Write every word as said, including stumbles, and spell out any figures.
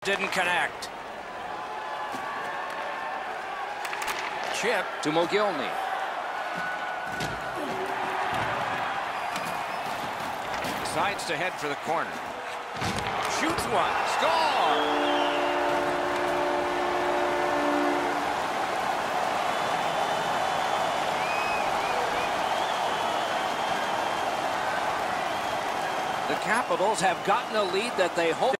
Didn't connect. Chip To Mogilny. Decides to head for the corner. Shoots one. Score! The Capitals have gotten a lead that they hope